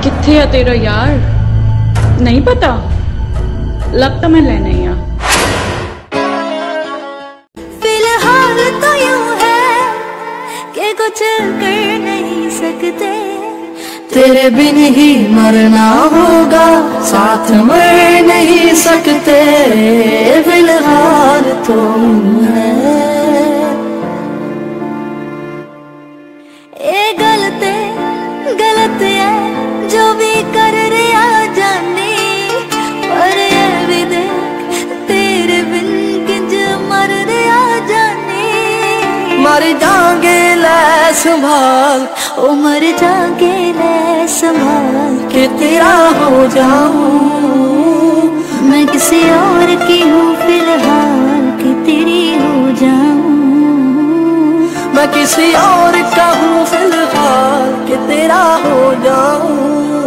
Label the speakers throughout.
Speaker 1: कित्थे है तेरा यार? नहीं पता, लगता मैं लेने ही आ।
Speaker 2: फिलहाल तो यूं है कि कुछ कर नहीं सकते, तेरे बिन ही मरना होगा, साथ मर नहीं सकते। फिलहाल तो है ये गलत है जो भी कर रहा जाने, पर ये भी देख तेरे बिन किंज मर रहा जाने। मर जाएंगे ले संभाल, ओ मर जाएंगे ले संभाल के तेरा हो जाऊं। मैं किसी और की हूँ फिलहाल कि तेरी हो जाऊं। मैं किसी और का हूँ फिलहाल कि तेरा हो जाऊं।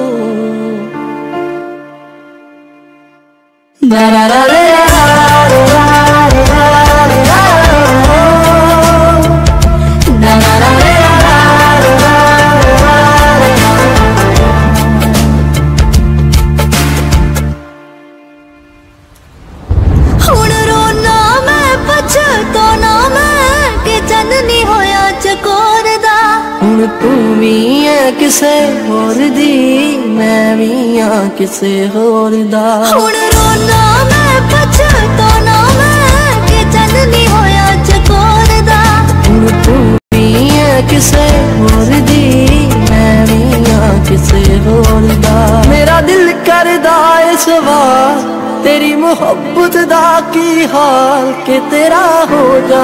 Speaker 2: हुण रोना मैं पछताना मैं कि चंद नहीं होया चकोर दा। हुण तू भी है किसे होर दी, मैं भी हाँ किसे होर दा। हुण रोना मैं पछताना मैं कि चंद नहीं होया चकोर दा। हुण तू भी है किसे होर दी, मैं भी हाँ किसे होर दा। मेरा दिल करदा है सवाल तेरी मोहब्बत दा की हाल के तेरा हो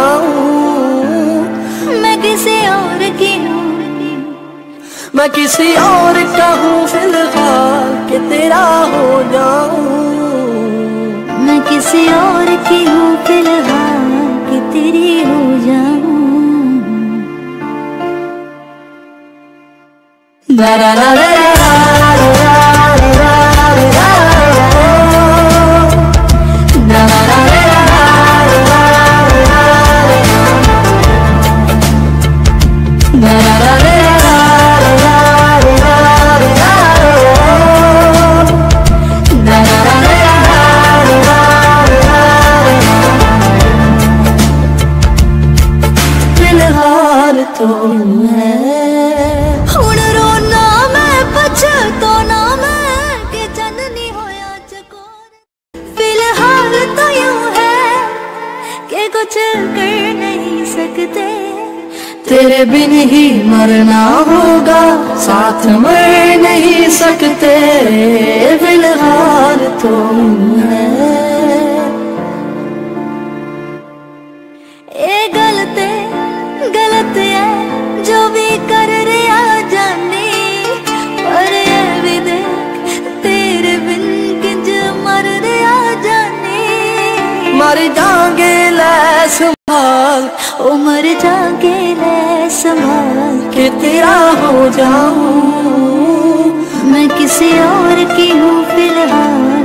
Speaker 2: जाऊं। मैं किसी और की हूँ, मैं किसी और का हूँ फिलहाल कि तेरा हो जाऊं। मैं किसी और की हूँ फिलहाल कि तेरी हो जाऊं। फिलहाल तो है हुण रोना मैं पछताना मैं कि चंद नहीं होया चकोर। फिलहाल तो यूं है कि कुछ कर नहीं सकते, तेरे बिन ही मरना होगा, साथ मर नहीं सकते। फिलहाल तो है ये गलत है जो भी कर रहा जाने, पर ये भी देख तेरे बिन किंज मर रहा जाने। मर जाएंगे ले संभाल, ओ मर जाएंगे ले संभाल के तेरा हो जाऊं। मैं किसी और की हूँ फिलहाल